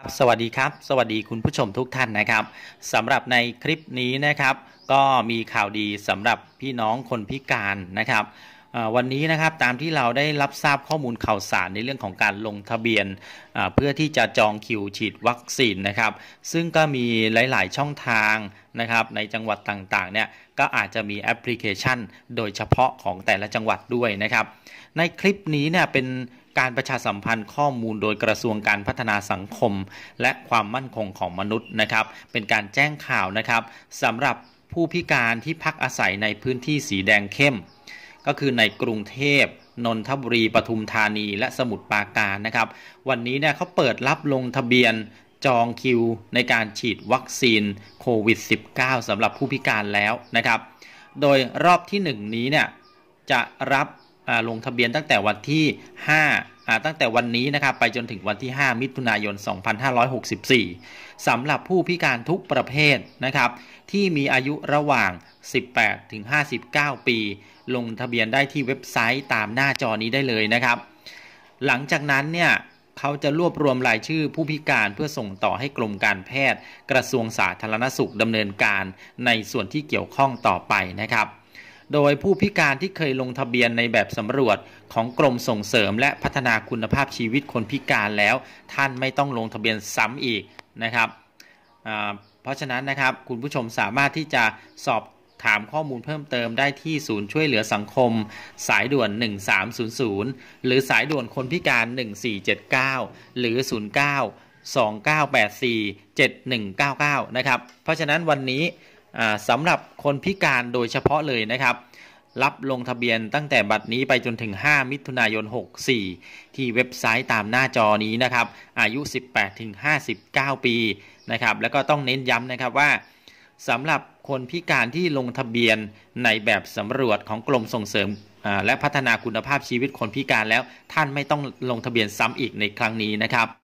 สวัสดีครับสวัสดีคุณผู้ชมทุกท่านนะครับสำหรับในคลิปนี้นะครับก็มีข่าวดีสำหรับพี่น้องคนพิการนะครับวันนี้นะครับตามที่เราได้รับทราบข้อมูลข่าวสารในเรื่องของการลงทะเบียนเพื่อที่จะจองคิวฉีดวัคซีนนะครับซึ่งก็มีหลายๆช่องทางนะครับในจังหวัดต่างๆเนี่ยก็อาจจะมีแอปพลิเคชันโดยเฉพาะของแต่ละจังหวัดด้วยนะครับในคลิปนี้เนี่ยเป็นการประชาสัมพันธ์ข้อมูลโดยกระทรวงการพัฒนาสังคมและความมั่นคงของมนุษย์นะครับเป็นการแจ้งข่าวนะครับสำหรับผู้พิการที่พักอาศัยในพื้นที่สีแดงเข้มก็คือในกรุงเทพนนทบุรีปทุมธานีและสมุทรปราการนะครับวันนี้เนี่ยเขาเปิดรับลงทะเบียนจองคิวในการฉีดวัคซีนโควิด -19 สำหรับผู้พิการแล้วนะครับโดยรอบที่1นี้เนี่ยจะรับลงทะเบียนตั้งแต่วันที่ตั้งแต่วันนี้นะครับไปจนถึงวันที่5มิถุนายน2564สำหรับผู้พิการทุกประเภทนะครับที่มีอายุระหว่าง18ถึง59ปีลงทะเบียนได้ที่เว็บไซต์ตามหน้าจอนี้ได้เลยนะครับหลังจากนั้นเนี่ยเขาจะรวบรวมรายชื่อผู้พิการเพื่อส่งต่อให้กรมการแพทย์กระทรวงสาธารณสุขดำเนินการในส่วนที่เกี่ยวข้องต่อไปนะครับโดยผู้พิการที่เคยลงทะเบียนในแบบสำรวจของกรมส่งเสริมและพัฒนาคุณภาพชีวิตคนพิการแล้วท่านไม่ต้องลงทะเบียนซ้ำอีกนะครับเพราะฉะนั้นนะครับคุณผู้ชมสามารถที่จะสอบถามข้อมูลเพิ่มเติมได้ที่ศูนย์ช่วยเหลือสังคมสายด่วน1300หรือสายด่วนคนพิการ1479หรือ0929847199นะครับเพราะฉะนั้นวันนี้สำหรับคนพิการโดยเฉพาะเลยนะครับรับลงทะเบียนตั้งแต่บัดนี้ไปจนถึง5มิถุนายน64ที่เว็บไซต์ตามหน้าจอนี้นะครับอายุ 18-59 ปีนะครับแล้วก็ต้องเน้นย้ำนะครับว่าสำหรับคนพิการที่ลงทะเบียนในแบบสำรวจของกรมส่งเสริมและพัฒนาคุณภาพชีวิตคนพิการแล้วท่านไม่ต้องลงทะเบียนซ้ำอีกในครั้งนี้นะครับ